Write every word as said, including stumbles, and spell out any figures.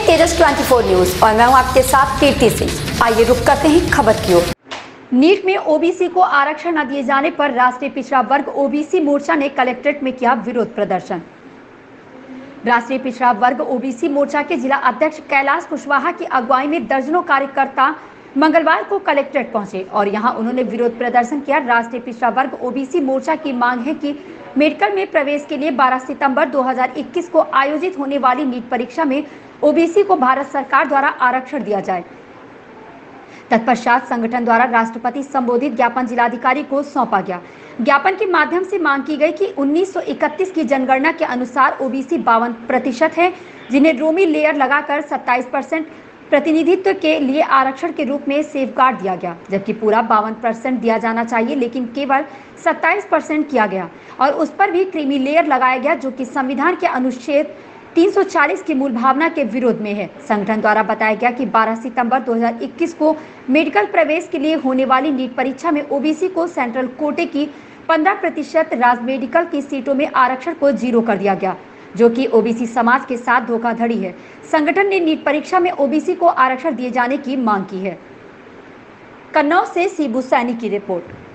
तेजस चौबीस न्यूज और मैं हूं आपके साथ कीर्ति सिंह। आइए रुक करते हैं खबर की ओर। नीट में ओबीसी को आरक्षण न दिए जाने पर राष्ट्रीय पिछड़ा वर्ग ओबीसी मोर्चा ने कलेक्ट्रेट में किया विरोध प्रदर्शन। राष्ट्रीय पिछड़ा वर्ग ओबीसी मोर्चा के जिला अध्यक्ष कैलाश कुशवाहा की अगुवाई में दर्जनों कार्यकर्ता मंगलवार को कलेक्ट्रेट पहुंचे और यहां उन्होंने विरोध प्रदर्शन किया। राष्ट्रीय पिछड़ा वर्ग ओबीसी मोर्चा की मांग है कि मेडिकल में प्रवेश के लिए बारह सितंबर दो हज़ार इक्कीस को आयोजित होने वाली नीट परीक्षा में ओबीसी को भारत सरकार द्वारा आरक्षण दिया जाए। तत्पश्चात संगठन द्वारा राष्ट्रपति संबोधित ज्ञापन जिलाधिकारी को सौंपा गया। ज्ञापन के माध्यम से मांग की गई कि उन्नीस सौ इकतीस की जनगणना के अनुसार ओबीसी बावन प्रतिशत है, जिन्हें रोमी लेयर लगाकर सत्ताईस परसेंट प्रतिनिधित्व के लिए आरक्षण के रूप में सेफगार्ड दिया गया, जबकि पूरा बावन परसेंट दिया जाना चाहिए, लेकिन केवल सत्ताईस परसेंट किया गया और उस पर भी क्रीमी लेयर लगाया गया, जो कि संविधान के अनुच्छेद तीन सौ चालीस की मूल भावना के विरोध में है। संगठन द्वारा बताया गया कि बारह सितंबर दो हज़ार इक्कीस को मेडिकल प्रवेश के लिए होने वाली नीट परीक्षा में ओबीसी को सेंट्रल कोटे की पंद्रह प्रतिशत राज्य मेडिकल की सीटों में आरक्षण को जीरो कर दिया गया, जो कि ओबीसी समाज के साथ धोखाधड़ी है। संगठन ने नीट परीक्षा में ओबीसी को आरक्षण दिए जाने की मांग की है। कन्नौज से सीबू सैनी की रिपोर्ट।